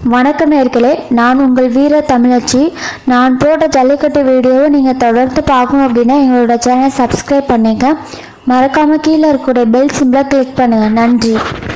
வணக்கம் நேயர்களே, நான் உங்கள் வீர தமிழச்சி. நான் போட்ட ஜல்லிக்கட்டு வீடியோவை நீங்கள் தொடர்ந்து பார்க்கணும் அப்படின்னா எங்களோட சேனல் சப்ஸ்கிரைப் பண்ணிங்க. மறக்காமல் கீழே இருக்கக்கூடிய பெல் சிம்பிளை கிளிக் பண்ணுங்கள். நன்றி.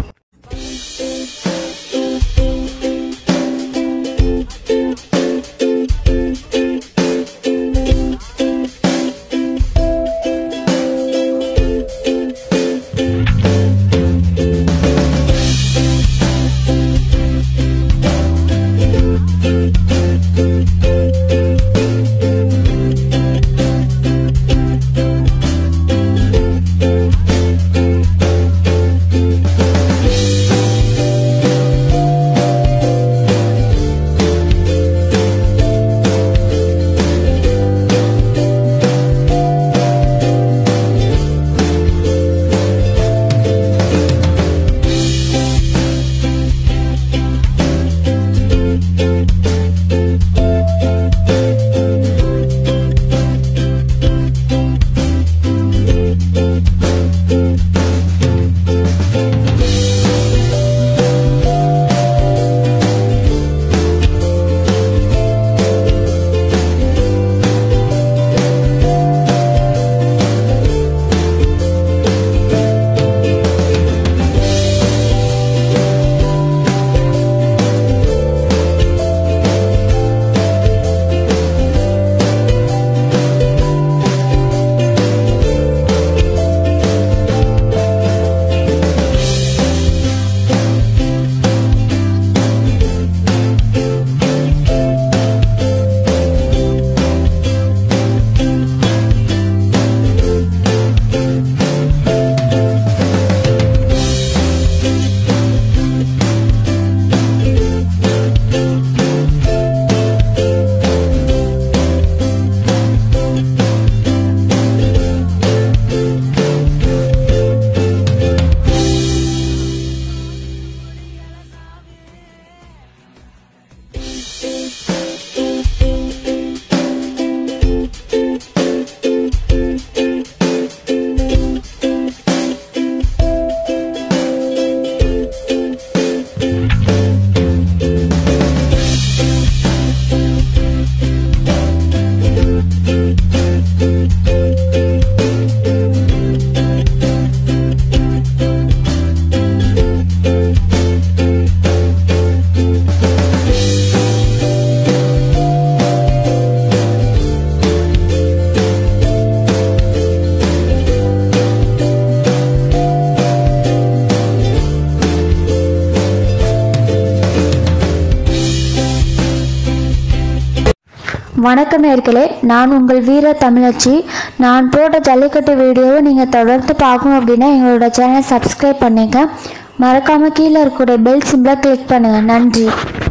வணக்கம் நேயர்களே, நான் உங்கள் வீர தமிழச்சி. நான் போட்ட ஜல்லிக்கட்டு வீடியோவை நீங்கள் தொடர்ந்து பார்க்கணும் அப்படின்னா எங்களோட சேனல் சப்ஸ்கிரைப் பண்ணிங்க. மறக்காமல் கீழே இருக்கக்கூடிய பெல் சிம்பிளை கிளிக் பண்ணுங்கள். நன்றி.